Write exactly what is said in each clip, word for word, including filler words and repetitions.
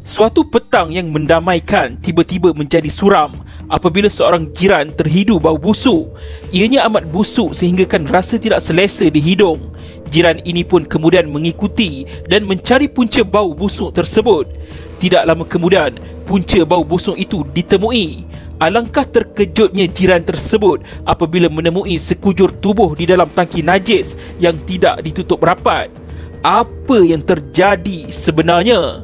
Suatu petang yang mendamaikan tiba-tiba menjadi suram apabila seorang jiran terhidu bau busuk. Ianya amat busuk sehinggakan rasa tidak selesa di hidung. Jiran ini pun kemudian mengikuti dan mencari punca bau busuk tersebut. Tidak lama kemudian, punca bau busuk itu ditemui. Alangkah terkejutnya jiran tersebut apabila menemui sekujur tubuh di dalam tangki najis yang tidak ditutup rapat. Apa yang terjadi sebenarnya?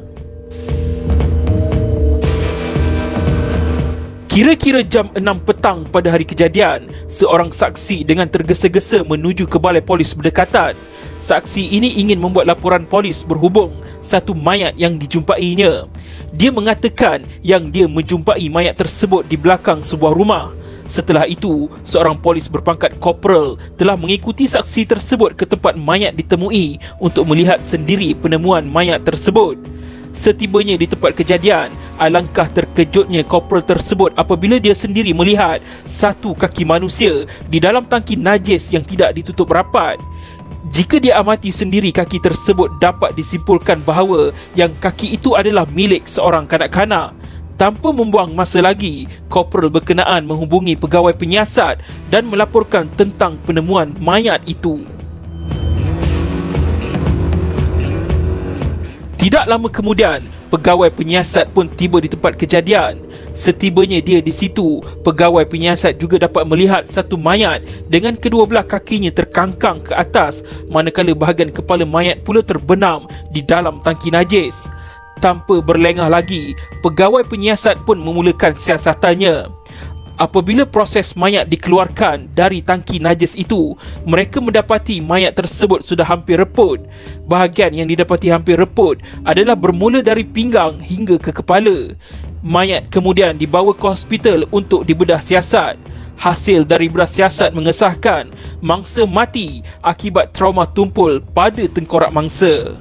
Kira-kira jam enam petang pada hari kejadian, seorang saksi dengan tergesa-gesa menuju ke balai polis berdekatan. Saksi ini ingin membuat laporan polis berhubung satu mayat yang dijumpainya. Dia mengatakan yang dia menjumpai mayat tersebut di belakang sebuah rumah. Setelah itu, seorang polis berpangkat korporal telah mengikuti saksi tersebut ke tempat mayat ditemui untuk melihat sendiri penemuan mayat tersebut. Setibanya di tempat kejadian, alangkah terkejutnya korporal tersebut apabila dia sendiri melihat satu kaki manusia di dalam tangki najis yang tidak ditutup rapat. Jika dia amati sendiri kaki tersebut, dapat disimpulkan bahawa yang kaki itu adalah milik seorang kanak-kanak. Tanpa membuang masa lagi, korporal berkenaan menghubungi pegawai penyiasat dan melaporkan tentang penemuan mayat itu. Tidak lama kemudian, pegawai penyiasat pun tiba di tempat kejadian. Setibanya dia di situ, pegawai penyiasat juga dapat melihat satu mayat dengan kedua belah kakinya terkangkang ke atas, manakala bahagian kepala mayat pula terbenam di dalam tangki najis. Tanpa berlengah lagi, pegawai penyiasat pun memulakan siasatannya. Apabila proses mayat dikeluarkan dari tangki najis itu, mereka mendapati mayat tersebut sudah hampir reput. Bahagian yang didapati hampir reput adalah bermula dari pinggang hingga ke kepala. Mayat kemudian dibawa ke hospital untuk dibedah siasat. Hasil dari bedah siasat mengesahkan mangsa mati akibat trauma tumpul pada tengkorak mangsa.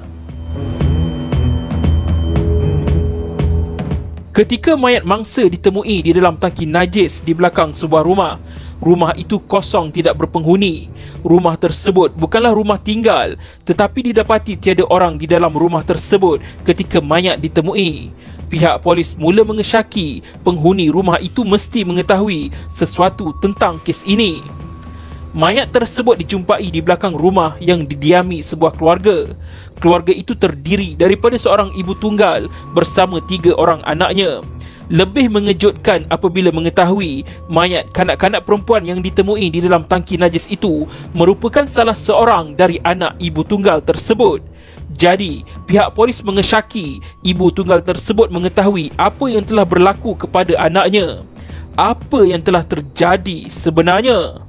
Ketika mayat mangsa ditemui di dalam tangki najis di belakang sebuah rumah, rumah itu kosong tidak berpenghuni. Rumah tersebut bukanlah rumah tinggal, tetapi didapati tiada orang di dalam rumah tersebut ketika mayat ditemui. Pihak polis mula mengesyaki penghuni rumah itu mesti mengetahui sesuatu tentang kes ini. Mayat tersebut dijumpai di belakang rumah yang didiami sebuah keluarga. Keluarga itu terdiri daripada seorang ibu tunggal bersama tiga orang anaknya. Lebih mengejutkan apabila mengetahui mayat kanak-kanak perempuan yang ditemui di dalam tangki najis itu merupakan salah seorang dari anak ibu tunggal tersebut. Jadi, pihak polis mengesyaki ibu tunggal tersebut mengetahui apa yang telah berlaku kepada anaknya. Apa yang telah terjadi sebenarnya?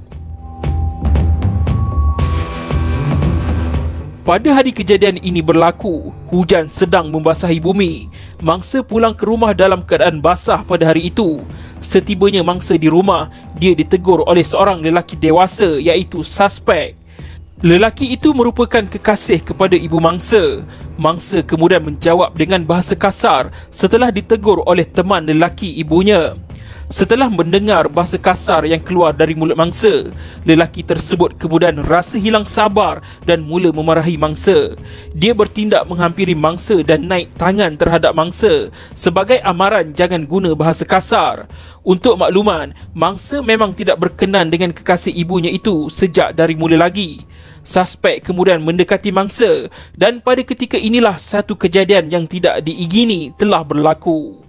Pada hari kejadian ini berlaku, hujan sedang membasahi bumi. Mangsa pulang ke rumah dalam keadaan basah pada hari itu. Setibanya mangsa di rumah, dia ditegur oleh seorang lelaki dewasa iaitu suspek. Lelaki itu merupakan kekasih kepada ibu mangsa. Mangsa kemudian menjawab dengan bahasa kasar setelah ditegur oleh teman lelaki ibunya. Setelah mendengar bahasa kasar yang keluar dari mulut mangsa, lelaki tersebut kemudian rasa hilang sabar dan mula memarahi mangsa. Dia bertindak menghampiri mangsa dan naik tangan terhadap mangsa sebagai amaran jangan guna bahasa kasar. Untuk makluman, mangsa memang tidak berkenan dengan kekasih ibunya itu sejak dari mula lagi. Suspek kemudian mendekati mangsa dan pada ketika inilah satu kejadian yang tidak diingini telah berlaku.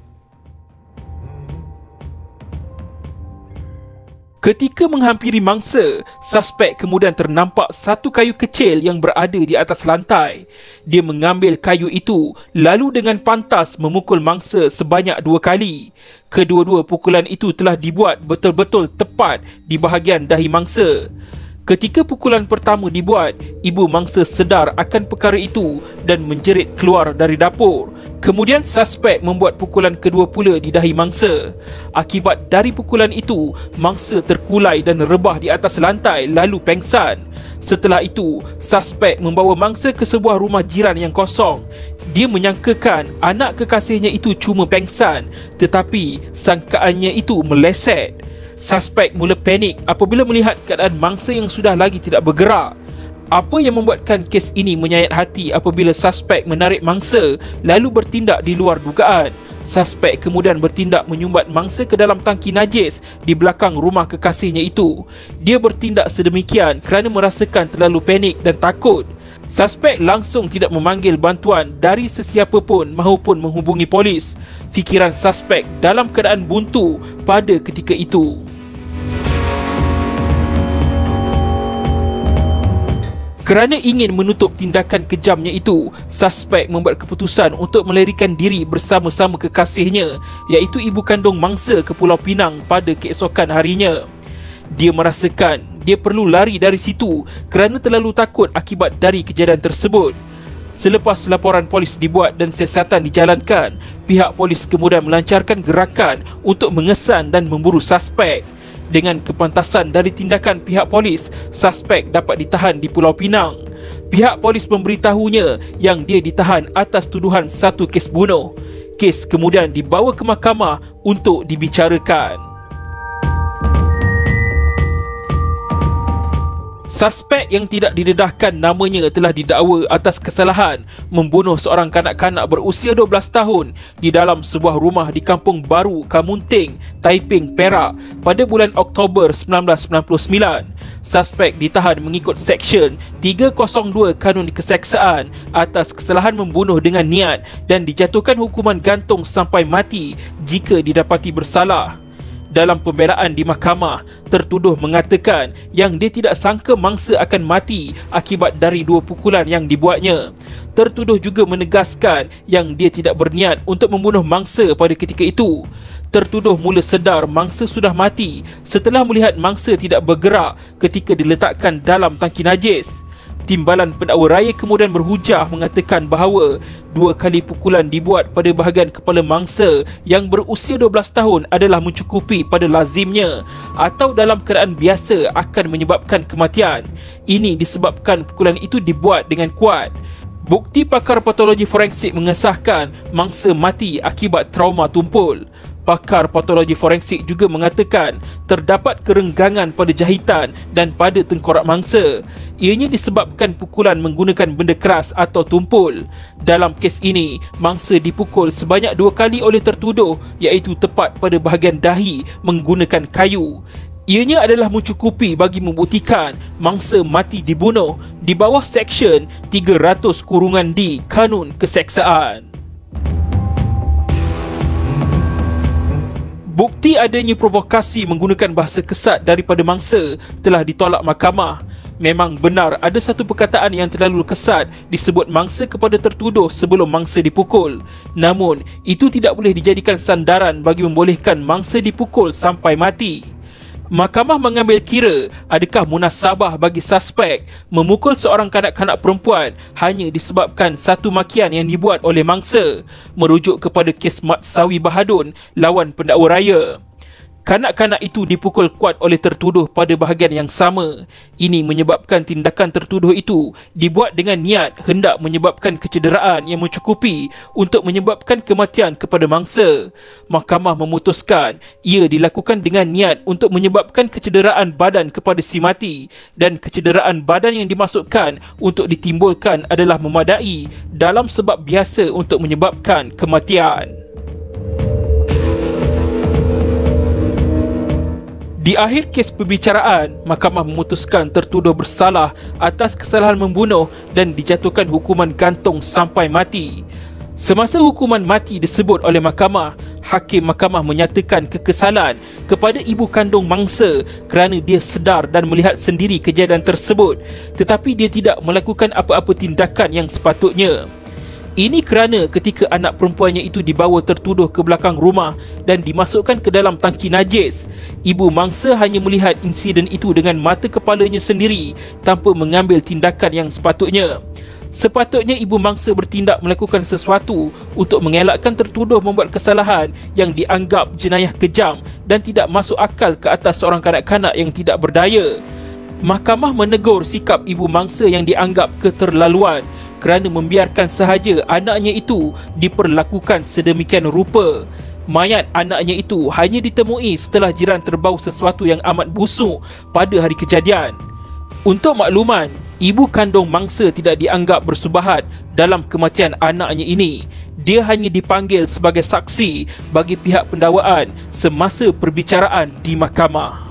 Ketika menghampiri mangsa, suspek kemudian ternampak satu kayu kecil yang berada di atas lantai. Dia mengambil kayu itu lalu dengan pantas memukul mangsa sebanyak dua kali. Kedua-dua pukulan itu telah dibuat betul-betul tepat di bahagian dahi mangsa. Ketika pukulan pertama dibuat, ibu mangsa sedar akan perkara itu dan menjerit keluar dari dapur. Kemudian suspek membuat pukulan kedua pula di dahi mangsa. Akibat dari pukulan itu, mangsa terkulai dan rebah di atas lantai lalu pengsan. Setelah itu, suspek membawa mangsa ke sebuah rumah jiran yang kosong. Dia menyangkakan anak kekasihnya itu cuma pengsan, tetapi sangkaannya itu meleset. Suspek mula panik apabila melihat keadaan mangsa yang sudah lagi tidak bergerak. Apa yang membuatkan kes ini menyayat hati apabila suspek menarik mangsa lalu bertindak di luar dugaan. Suspek kemudian bertindak menyumbat mangsa ke dalam tangki najis di belakang rumah kekasihnya itu. Dia bertindak sedemikian kerana merasakan terlalu panik dan takut. Suspek langsung tidak memanggil bantuan dari sesiapa pun mahupun menghubungi polis. Fikiran suspek dalam keadaan buntu pada ketika itu. Kerana ingin menutup tindakan kejamnya itu, suspek membuat keputusan untuk melarikan diri bersama-sama kekasihnya, iaitu ibu kandung mangsa ke Pulau Pinang pada keesokan harinya. Dia merasakan dia perlu lari dari situ kerana terlalu takut akibat dari kejadian tersebut. Selepas laporan polis dibuat dan siasatan dijalankan, pihak polis kemudian melancarkan gerakan untuk mengesan dan memburu suspek. Dengan kepantasan dari tindakan pihak polis, suspek dapat ditahan di Pulau Pinang. Pihak polis memberitahunya yang dia ditahan atas tuduhan satu kes bunuh. Kes kemudian dibawa ke mahkamah untuk dibicarakan. Suspek yang tidak didedahkan namanya telah didakwa atas kesalahan membunuh seorang kanak-kanak berusia dua belas tahun di dalam sebuah rumah di Kampung Baru, Kamunting, Taiping, Perak pada bulan Oktober seribu sembilan ratus sembilan puluh sembilan. Suspek ditahan mengikut Seksyen tiga kosong dua Kanun Keseksaan atas kesalahan membunuh dengan niat dan dijatuhkan hukuman gantung sampai mati jika didapati bersalah. Dalam pembelaan di mahkamah, tertuduh mengatakan yang dia tidak sangka mangsa akan mati akibat dari dua pukulan yang dibuatnya. Tertuduh juga menegaskan yang dia tidak berniat untuk membunuh mangsa pada ketika itu. Tertuduh mula sedar mangsa sudah mati setelah melihat mangsa tidak bergerak ketika diletakkan dalam tangki najis. Timbalan pendakwa raya kemudian berhujah mengatakan bahawa dua kali pukulan dibuat pada bahagian kepala mangsa yang berusia dua belas tahun adalah mencukupi pada lazimnya atau dalam keadaan biasa akan menyebabkan kematian. Ini disebabkan pukulan itu dibuat dengan kuat. Bukti pakar patologi forensik mengesahkan mangsa mati akibat trauma tumpul. Pakar patologi forensik juga mengatakan terdapat kerenggangan pada jahitan dan pada tengkorak mangsa. Ianya disebabkan pukulan menggunakan benda keras atau tumpul. Dalam kes ini, mangsa dipukul sebanyak dua kali oleh tertuduh, iaitu tepat pada bahagian dahi menggunakan kayu. Ianya adalah mencukupi bagi membuktikan mangsa mati dibunuh di bawah Seksyen tiga ratus kurungan D Kanun Keseksaan. Bukti adanya provokasi menggunakan bahasa kesat daripada mangsa telah ditolak mahkamah. Memang benar ada satu perkataan yang terlalu kesat disebut mangsa kepada tertuduh sebelum mangsa dipukul. Namun, itu tidak boleh dijadikan sandaran bagi membolehkan mangsa dipukul sampai mati. Mahkamah mengambil kira adakah munasabah bagi suspek memukul seorang kanak-kanak perempuan hanya disebabkan satu makian yang dibuat oleh mangsa, merujuk kepada kes Mat Sawi Bahadun lawan pendakwa raya. Kanak-kanak itu dipukul kuat oleh tertuduh pada bahagian yang sama. Ini menyebabkan tindakan tertuduh itu dibuat dengan niat hendak menyebabkan kecederaan yang mencukupi untuk menyebabkan kematian kepada mangsa. Mahkamah memutuskan ia dilakukan dengan niat untuk menyebabkan kecederaan badan kepada si mati dan kecederaan badan yang dimasukkan untuk ditimbulkan adalah memadai dalam sebab biasa untuk menyebabkan kematian. Di akhir kes perbicaraan, mahkamah memutuskan tertuduh bersalah atas kesalahan membunuh dan dijatuhkan hukuman gantung sampai mati. Semasa hukuman mati disebut oleh mahkamah, hakim mahkamah menyatakan kekesalan kepada ibu kandung mangsa kerana dia sedar dan melihat sendiri kejadian tersebut, tetapi dia tidak melakukan apa-apa tindakan yang sepatutnya. Ini kerana ketika anak perempuannya itu dibawa tertuduh ke belakang rumah dan dimasukkan ke dalam tangki najis, ibu mangsa hanya melihat insiden itu dengan mata kepalanya sendiri tanpa mengambil tindakan yang sepatutnya. Sepatutnya ibu mangsa bertindak melakukan sesuatu untuk mengelakkan tertuduh membuat kesalahan yang dianggap jenayah kejam dan tidak masuk akal ke atas seorang kanak-kanak yang tidak berdaya. Mahkamah menegur sikap ibu mangsa yang dianggap keterlaluan kerana membiarkan sahaja anaknya itu diperlakukan sedemikian rupa. Mayat anaknya itu hanya ditemui setelah jiran terbau sesuatu yang amat busuk pada hari kejadian. Untuk makluman, ibu kandung mangsa tidak dianggap bersubahat dalam kematian anaknya ini. Dia hanya dipanggil sebagai saksi bagi pihak pendakwaan semasa perbicaraan di mahkamah.